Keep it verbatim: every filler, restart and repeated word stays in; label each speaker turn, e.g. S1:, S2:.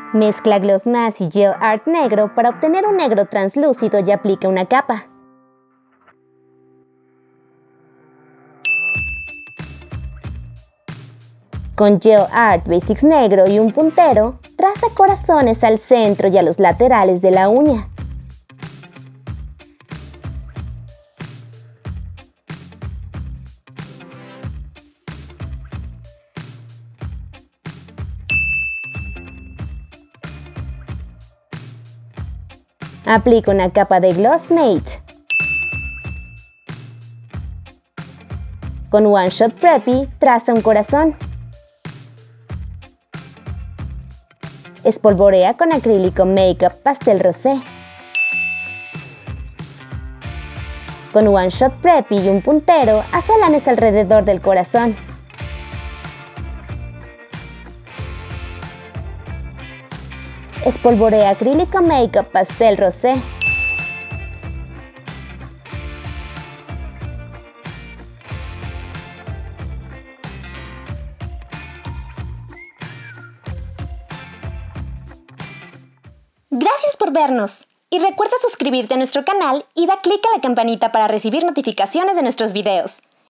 S1: Mezcla Gloss Mask y Gel Art negro para obtener un negro translúcido y aplica una capa. Con Gel Art Basics negro y un puntero, traza corazones al centro y a los laterales de la uña. Aplica una capa de Gloss Matte. Con One Shot Preppy, traza un corazón. Espolvorea con acrílico Makeup Pastel Rosé. Con One Shot Preppy y un puntero, haz solanes alrededor del corazón. Espolvorea acrílico Makeup Pastel Rosé. Gracias por vernos. Y recuerda suscribirte a nuestro canal y da clic a la campanita para recibir notificaciones de nuestros videos.